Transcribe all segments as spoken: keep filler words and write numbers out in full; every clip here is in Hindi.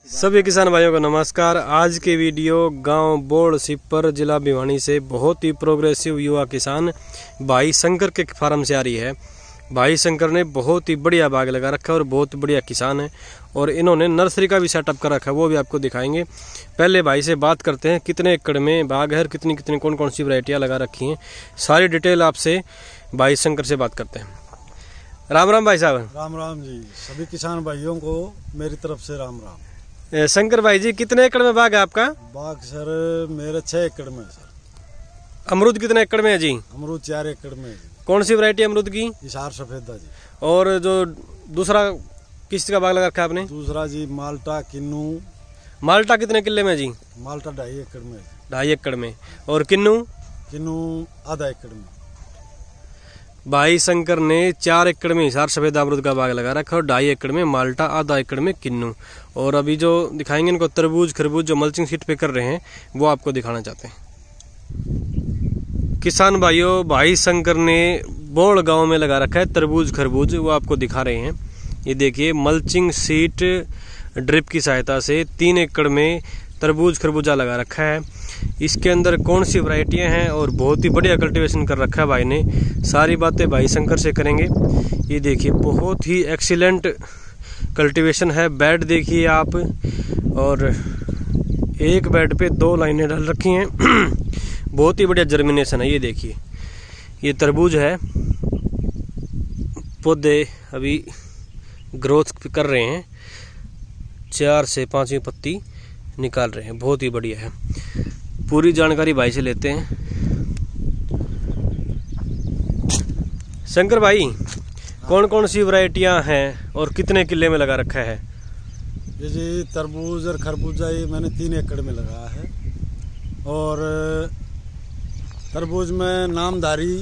सभी किसान भाइयों को नमस्कार। आज के वीडियो गांव बोड़ सिपर जिला भिवानी से बहुत ही प्रोग्रेसिव युवा किसान भाई शंकर के फार्म से आ रही है। भाई शंकर ने बहुत ही बढ़िया बाग लगा रखा है और बहुत बढ़िया किसान है और इन्होंने नर्सरी का भी सेटअप कर रखा है, वो भी आपको दिखाएंगे। पहले भाई से बात करते हैं कितने एकड़ में बाग है और कितनी कितनी कौन कौन सी वैरायटियाँ लगा रखी हैं, सारी डिटेल आपसे भाई शंकर से बात करते हैं। राम राम भाई साहब। राम राम जी, सभी किसान भाइयों को मेरी तरफ से राम राम। शंकर भाई जी, कितने एकड़ में बाग है आपका? बाग सर मेरे छह एकड़ में सर। अमरूद कितने एकड़ में है जी? अमरूद चार एकड़ में है। कौन सी वैरायटी अमरूद की? हिसार सफेदा जी। और जो दूसरा किस का बाग लगा रखा है आपने? दूसरा जी माल्टा किन्नू। माल्टा कितने किले में जी? माल्टा ढाई एकड़ में। ढाई एकड़ में। और किन्नू? किन्नू आधा एकड़ में। भाई शंकर ने चार एकड़ में हिसार सफेद अमरूद का बाग लगा रखा है और ढाई एकड़ में माल्टा, आधा एकड़ में किन्नू। और अभी जो दिखाएंगे इनको तरबूज खरबूज जो मल्चिंग शीट पे कर रहे हैं वो आपको दिखाना चाहते हैं। किसान भाइयों, भाई शंकर ने बोड़ गांव में लगा रखा है तरबूज खरबूज, वो आपको दिखा रहे हैं। ये देखिए मल्चिंग शीट ड्रिप की सहायता से तीन एकड़ में तरबूज खरबूजा लगा रखा है। इसके अंदर कौन सी वैरायटियां हैं और बहुत ही बढ़िया कल्टीवेशन कर रखा है भाई ने, सारी बातें भाई शंकर से करेंगे। ये देखिए बहुत ही एक्सीलेंट कल्टीवेशन है। बेड देखिए आप, और एक बेड पे दो लाइनें डाल रखी हैं। बहुत ही बढ़िया जर्मिनेशन है। ये देखिए ये तरबूज है, पौधे अभी ग्रोथ कर रहे हैं, चार से पांचवी पत्ती निकाल रहे हैं, बहुत ही बढ़िया है। पूरी जानकारी भाई से लेते हैं। शंकर भाई, कौन कौन सी वैरायटियां हैं और कितने किले में लगा रखा है? ये जी तरबूज और खरबूजा ये मैंने तीन एकड़ में लगाया है। और तरबूज में नामधारी,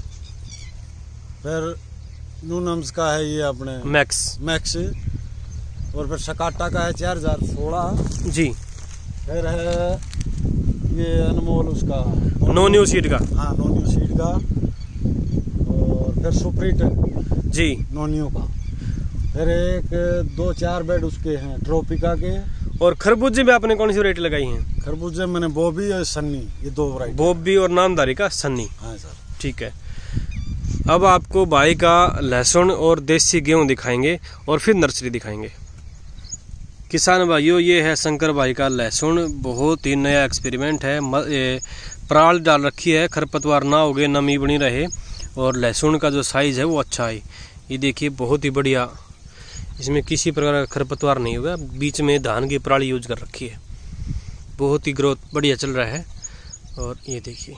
फिर नूनम्स का है ये अपने मैक्स मैक्स, और फिर सकाटा का है चार हजार सोलह जी। फिर है ये अनमोल उसका नो न्यू सीड का। हाँ नो न्यू सीड का। और फिर सुप्रीट जी नो न्यू का। फिर एक दो चार बेड उसके हैं ट्रोपिका के। और खरबूजे में आपने कौन सी वैरायटी लगाई है? खरबूजे मैंने बॉबी और सन्नी, ये दो वैरायटी। बॉबी और नामधारी का सन्नी। हाँ सर, ठीक है। अब आपको भाई का लहसुन और देसी गेहूं दिखाएंगे और फिर नर्सरी दिखाएंगे। किसान भाइयों, ये है शंकर भाई का लहसुन, बहुत ही नया एक्सपेरिमेंट है। पराल डाल रखी है, खरपतवार ना उगे, नमी बनी रहे, और लहसुन का जो साइज है वो अच्छा है। ये देखिए बहुत ही बढ़िया, इसमें किसी प्रकार का खरपतवार नहीं होगा। बीच में धान की पराली यूज कर रखी है, बहुत ही ग्रोथ बढ़िया चल रहा है। और ये देखिए,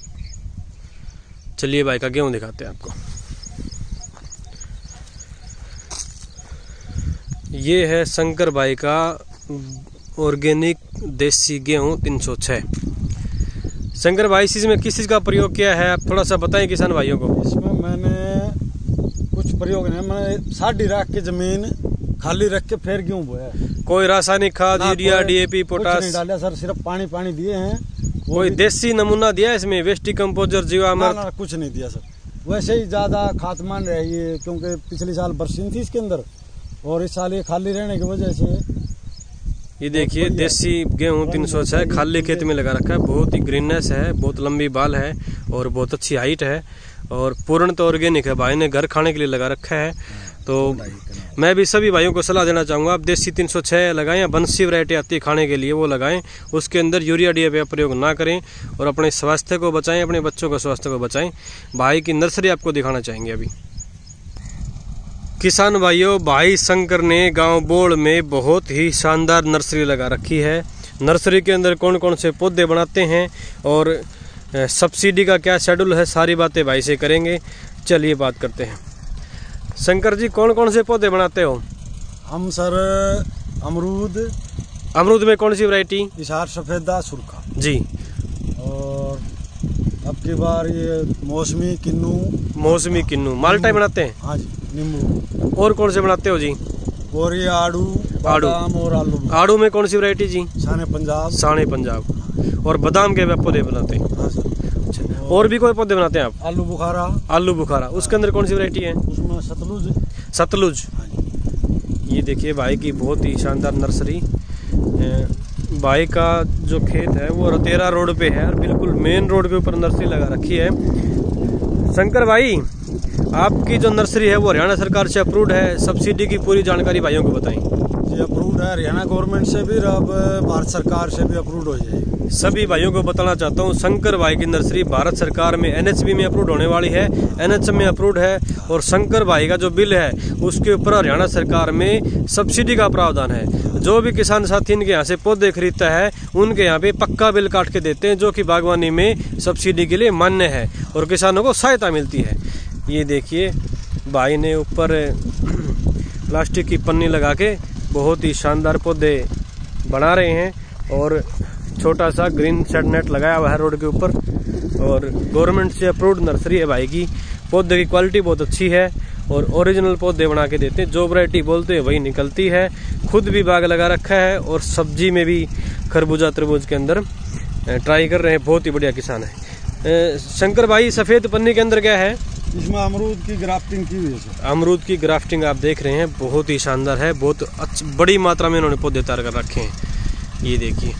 चलिए भाई का गेहूं दिखाते हैं आपको। ये है शंकर भाई का ऑर्गेनिक देसी गेहूं तीन सौ छह। शंकर भाई, इस में किस चीज का प्रयोग किया है आप थोड़ा सा बताएं किसान भाइयों को। इसमें मैंने कुछ प्रयोग नहीं, मैंने साड़ी रख के जमीन खाली रख के फिर गेहूं बोया। कोई रासायनिक खाद, यूरिया, डीएपी, पोटास नहीं डाला सर, सिर्फ पानी पानी दिए हैं। कोई देसी नमूना दिया इसमें? वेस्ट डिकम्पोजर, जीवामृत? कुछ नहीं दिया सर, वैसे ही ज्यादा खाद मान रही है क्योंकि पिछले साल बरसीन थी इसके अंदर, और इस साल ये खाली रहने की वजह से। ये देखिए देसी गेहूं तीन सौ छह खाली खेत में लगा रखा है। बहुत ही ग्रीननेस है, बहुत लंबी बाल है और बहुत अच्छी हाइट है, और पूर्ण तो ऑर्गेनिक है। भाई ने घर खाने के लिए लगा रखा है। तो मैं भी सभी भाइयों को सलाह देना चाहूँगा, आप देसी तीन सौ छह लगाएं या बंसी वैरायटी आती है खाने के लिए वो लगाएं। उसके अंदर यूरिया डीएपी का प्रयोग ना करें और अपने स्वास्थ्य को बचाएं, अपने बच्चों का स्वास्थ्य को बचाएं। भाई की नर्सरी आपको दिखाना चाहेंगे अभी। किसान भाइयों, भाई शंकर ने गांव बोड़ में बहुत ही शानदार नर्सरी लगा रखी है। नर्सरी के अंदर कौन कौन से पौधे बनाते हैं और सब्सिडी का क्या शेड्यूल है, सारी बातें भाई से करेंगे। चलिए बात करते हैं। शंकर जी, कौन कौन से पौधे बनाते हो? हम सर अमरूद। अमरूद में कौन सी वैरायटी? हिसार सफेदा सुरखा जी। और अब की बार ये मौसमी किन्नू। मौसमी किन्नू माल्टा बनाते हैं? हाँ जी, नींबू। और कौन से बनाते हो जी? और ये आड़ू, बादाम और आलू। आड़ू में कौन सी वैरायटी जी? साने पंजाब। साने पंजाब। और बादाम के पौधे बनाते हैं? हाँ सर। अच्छा, और भी कोई पौधे बनाते हैं आप? आलू बुखारा। आलू बुखारा, उसके अंदर कौन सी वैरायटी है? उसमें सतलुज। सतलुज। ये देखिए भाई की बहुत ही शानदार नर्सरी, भाई का जो खेत है वो रतेरा रोड पे है, बिल्कुल मेन रोड के ऊपर नर्सरी लगा रखी है। शंकर भाई, आपकी जो नर्सरी है वो हरियाणा सरकार से अप्रूव्ड है, सब्सिडी की पूरी जानकारी भाइयों को बताएं। जी अप्रूव्ड है, हरियाणा गवर्नमेंट से भी, अब भारत सरकार से भी अप्रूव्ड हो जाएगी। सभी भाइयों को बताना चाहता हूँ, शंकर भाई की नर्सरी भारत सरकार में एनएचबी में अप्रूव्ड होने वाली है, एनएचएम में अप्रूव्ड है, और शंकर भाई का जो बिल है उसके ऊपर हरियाणा सरकार में सब्सिडी का प्रावधान है। जो भी किसान साथी इनके यहाँ से पौधे खरीदता है उनके यहाँ पे पक्का बिल काट के देते हैं, जो कि बागवानी में सब्सिडी के लिए मान्य है और किसानों को सहायता मिलती है। ये देखिए भाई ने ऊपर प्लास्टिक की पन्नी लगा के बहुत ही शानदार पौधे बना रहे हैं, और छोटा सा ग्रीन शेड नेट लगाया हुआ है रोड के ऊपर, और गवर्नमेंट से अप्रूव्ड नर्सरी है भाई की। पौधे की क्वालिटी बहुत अच्छी है और ओरिजिनल पौधे बना के देते हैं, जो वैरायटी बोलते हैं वही निकलती है। खुद भी बाग लगा रखा है और सब्जी में भी खरबूजा तरबूज के अंदर ट्राई कर रहे हैं, बहुत ही बढ़िया किसान है। शंकर भाई, सफेद पन्नी के अंदर क्या है? इसमें अमरूद की ग्राफ्टिंग की हुई है। अमरूद की ग्राफ्टिंग आप देख रहे हैं, बहुत ही शानदार है, बहुत अच्छी बड़ी मात्रा में इन्होंने पौधे तैयार कर रखे हैं। ये देखिए,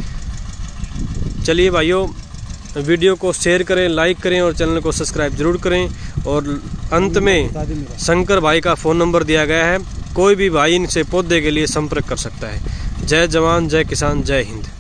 चलिए भाइयों, वीडियो को शेयर करें, लाइक करें और चैनल को सब्सक्राइब जरूर करें। और अंत में शंकर भाई का फ़ोन नंबर दिया गया है, कोई भी भाई इनसे पौधे के लिए संपर्क कर सकता है। जय जवान, जय किसान, जय हिंद।